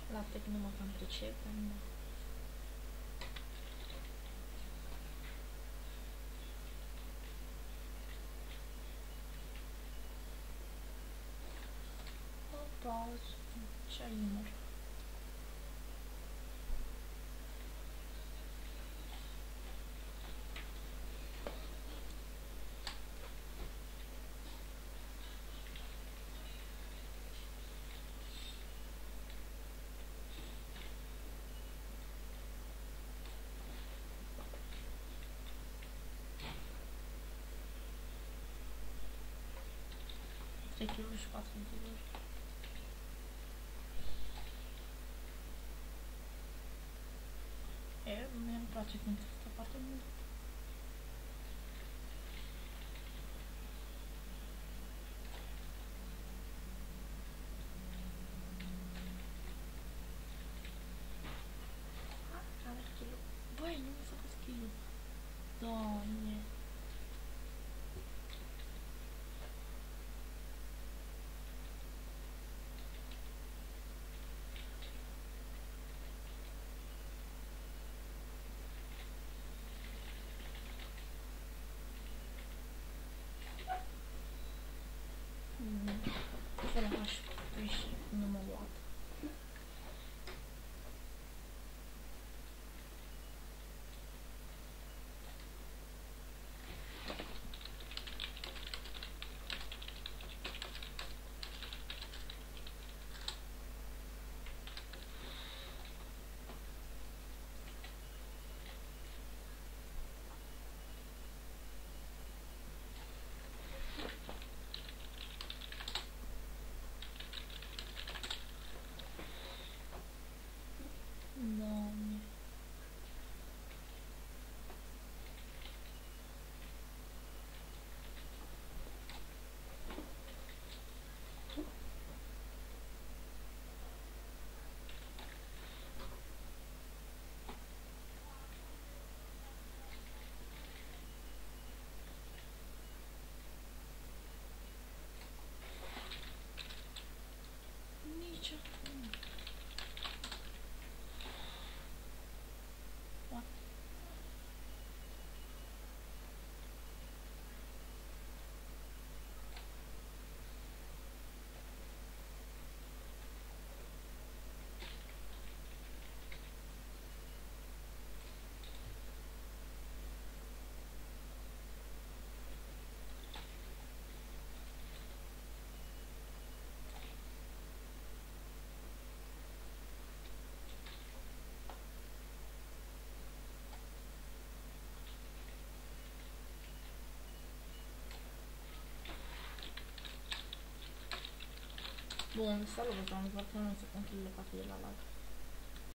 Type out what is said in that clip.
La tec nu mă cam pricepem, da. Opa, ce ai număr? Trei kilograme și 4 kg. Mie îmi place când stă foarte mult. Are kilo. Băi, nu mi-a făcut kilo. Doamne. Fără HP și nu mă luat. Doamne. Nici acum. What? Bun, salut, am văzut că nu se controlele 4 de la lag.